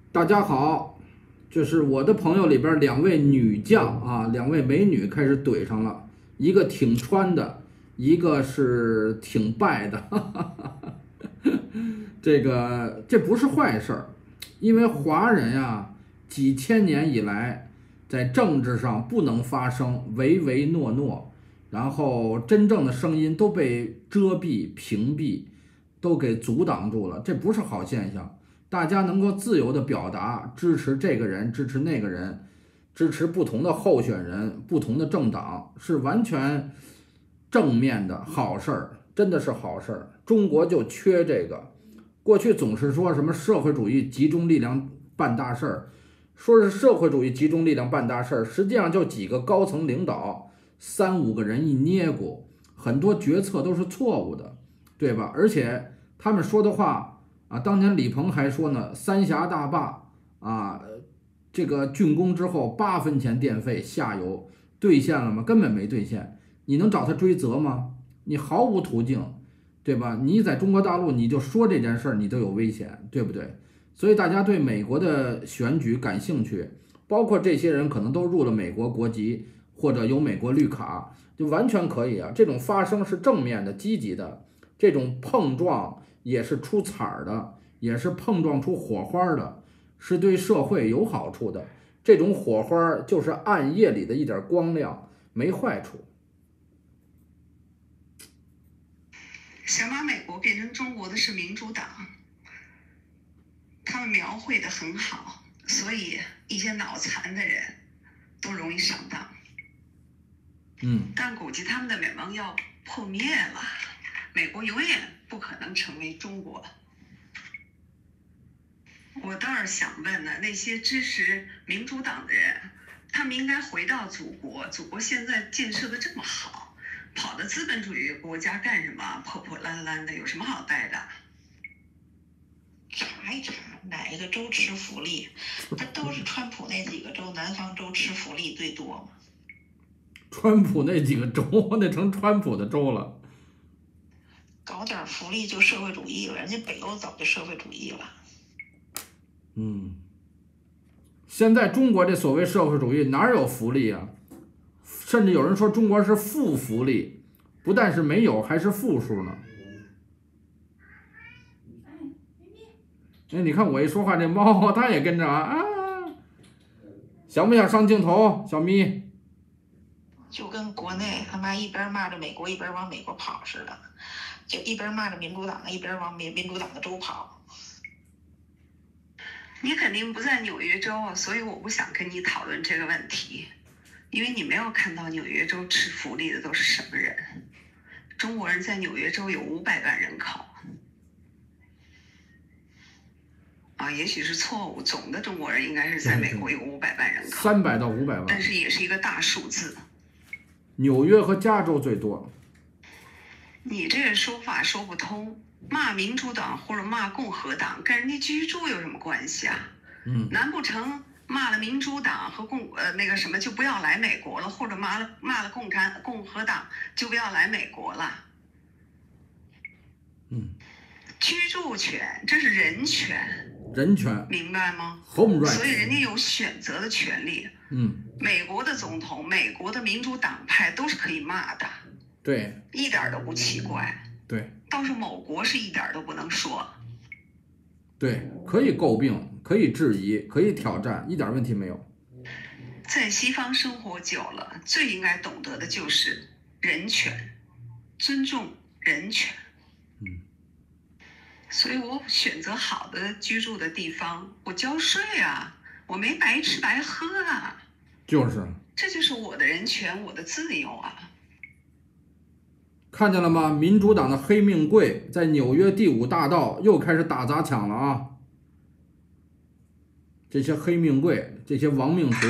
大家好，这是我的朋友里边两位女将啊，两位美女开始怼上了，一个挺穿的，一个是挺败的，这不是坏事儿，因为华人呀，几千年以来在政治上不能发声，唯唯诺诺，然后真正的声音都被遮蔽、屏蔽，都给阻挡住了，这不是好现象。大家能够自由的表达支持这个人，支持那个人，支持不同的候选人、不同的政党，是完全正面的好事儿，真的是好事儿。中国就缺这个。过去总是说什么社会主义集中力量办大事儿，说是社会主义集中力量办大事儿，实际上就几个高层领导，三五个人一捏咕，很多决策都是错误的，对吧？而且他们说的话啊，当年李鹏还说呢，三峡大坝啊，这个竣工之后8分钱电费下游兑现了吗？根本没兑现，你能找他追责吗？你毫无途径。对吧？你在中国大陆，你就说这件事儿，你都有危险，对不对？所以大家对美国的选举感兴趣，包括这些人可能都入了美国国籍或者有美国绿卡，就完全可以啊。这种发生是正面的、积极的，这种碰撞也是出彩儿的，也是碰撞出火花的，是对社会有好处的。这种火花就是暗夜里的一点光亮，没坏处。 想把美国变成中国的是民主党，他们描绘的很好，所以一些脑残的人都容易上当。但估计他们的美梦要破灭了，美国永远不可能成为中国。我倒是想问呢，那些支持民主党的人，他们应该回到祖国，祖国现在建设的这么好。跑到资本主义国家干什么？破破烂烂的，有什么好待的？ 查一查哪一个州吃福利，它都是川普那几个州，南方州吃福利最多嘛。 川普那几个州，那成川普的州了。 搞点福利就社会主义了，人家北欧早就社会主义了。 现在中国这所谓社会主义哪有福利啊？甚至有人说中国是负福利，不但是没有，还是负数呢。哎，你看我一说话，这猫它也跟着啊，想不想上镜头，小咪？ 就跟国内他妈一边骂着美国，一边往美国跑似的，就一边骂着民主党，一边往民主党的州跑。 你肯定不在纽约州，所以我不想跟你讨论这个问题。因为你没有看到纽约州吃福利的都是什么人。中国人在纽约州有500万人口啊，也许是错误，总的中国人应该是在美国有500万人口 ，300到500万， 但是也是一个大数字。 纽约和加州最多。 你这个说法说不通，骂民主党或者骂共和党跟人家居住有什么关系啊？难不成骂了民主党和那个什么就不要来美国了，或者骂了共和党就不要来美国了？居住权这是人权，明白吗？ Home right， 所以人家有选择的权利。美国的总统，美国的民主党派都是可以骂的， 对， 一点都不奇怪。 对， 倒是某国是一点都不能说。 对，可以诟病，可以质疑，可以挑战，一点问题没有。 在西方生活久了，最应该懂得的就是人权，尊重人权。所以我选择好的居住的地方，我交税啊，我没白吃白喝啊。 就是， 这就是我的人权，我的自由啊。 看见了吗？民主党的黑命贵在纽约第5大道又开始打砸抢了啊！这些黑命贵，这些亡命徒。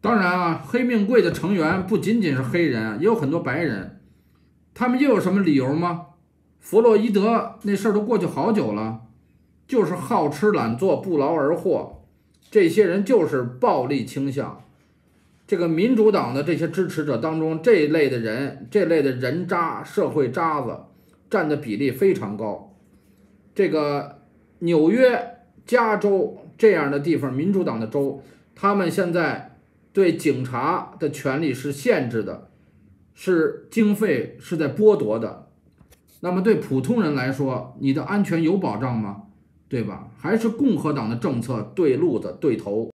当然啊，黑命贵的成员不仅仅是黑人啊，也有很多白人。他们又有什么理由吗？弗洛伊德那事儿都过去好久了，就是好吃懒做、不劳而获，这些人就是暴力倾向。这个民主党的这些支持者当中，这一类的人渣、社会渣子占的比例非常高。这个纽约、加州这样的地方，民主党的州，他们现在对警察的权利是限制的，是经费是在剥夺的。那么对普通人来说，你的安全有保障吗？对吧？还是共和党的政策对路子对头。